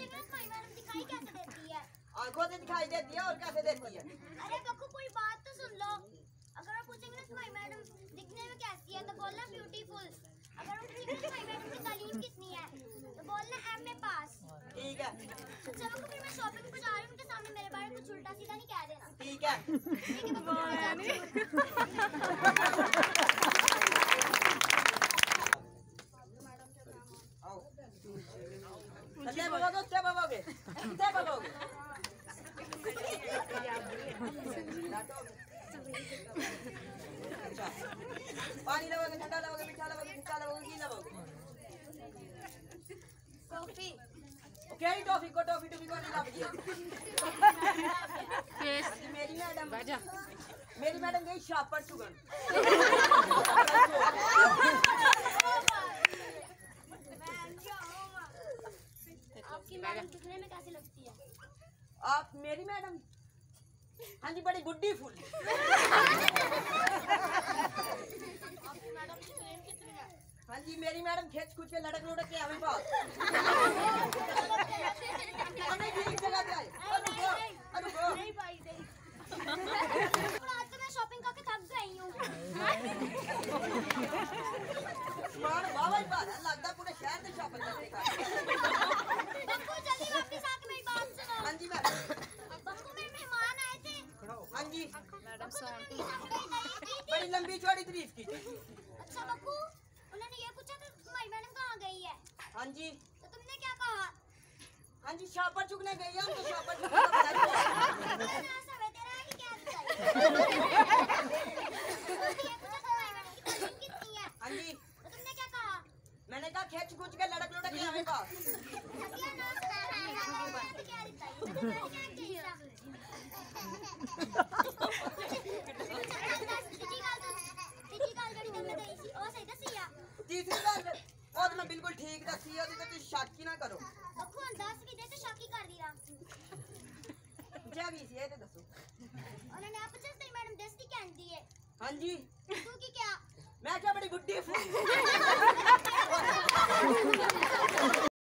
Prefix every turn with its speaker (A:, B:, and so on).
A: दिखाई कैसे देती है?
B: आंखों से दिखाई देती है और कैसे देती है?
A: अरे बक्कू कोई बात तो सुन लो। अगर आप पूछेंगे ना तुम्हारी मैडम दिखने में कैसी है तो बोलना ब्यूटीफुल। अगर आप पूछेंगे तुम्हारी मैडम की तालीम कितनी है तो बोलना एमए पास।
B: ठीक है।
A: अच्छा बक्कू फिर मैं शॉपिंग पे जा रही हूँ, उनके सामने मेरे बारे में कुछ उल्टा सीधा नहीं कह देना।
B: ठीक है।
A: ठीक है बक्कू।
B: चले भगोगे उससे भगोगे किससे भगोगे? अच्छा पानी लगोगे, ठंडा लगोगे, मीठा लगोगे, खट्टा लगोगे, की लगोगे?
A: टॉफी।
B: क्या ही टॉफी को नहीं लगती है। मेरी मैडम गई शापर चुगन।
A: आपकी मैडम दिखने में कैसी लगती है?
B: आप मेरी मैडम? हाँ जी बड़ी गुड्डी फुल।
A: आपकी मैडम की फ्रेम कितनी है?
B: हाँ जी मेरी मैडम खेच कुछ के लड़क लुड़क के हमें पास। हमें ठीक जगह पे आए। रुको।
A: नहीं भाई नहीं। आज तो मैं शॉपिंग करके थक गई हूँ।
B: बाबा ही बात है, लगता पूरे शहर में शॉपिंग करने का।
A: बक्कू जल्दी वापस आके मेरी बात सुनो।
B: हाँ जी मैडम।
A: बक्कू मेरे मेहमान आए थे।
B: हाँ जी
A: मैडम
B: बड़ी लंबी चौड़ी तारीफ की थी।
A: अच्छा बक्कू उन्होंने ये पूछा था तुम्हारी मैडम कहाँ गई है?
B: हाँ जी।
A: तो तुमने क्या कहा?
B: हाँ जी शापर चुगने गई है, हम तो शापर चुगने
A: तेरा ही क्या बताइए? ये पूछा था तुम्हारी मैडम की तालीम कितनी है?
B: हाँ जी
A: तो तुमने क्या कहा?
B: मैंने कहा खेच कुछ के लड़क लुड़क के हमें पास।
A: क्या नाम क्या
B: तीसरी बार और मैं बिल्कुल ठीक दसी है, तो तुम शक ही ना करो।
A: बक्कू अंदाज भी दे तो शक ही कर दिया।
B: क्या भी ये तो दसो।
A: उन्होंने आप पूछा तेरी मैडम दस्ती कहती है।
B: हाँ जी
A: तू की क्या?
B: मैं क्या बड़ी गुड्डी फुल।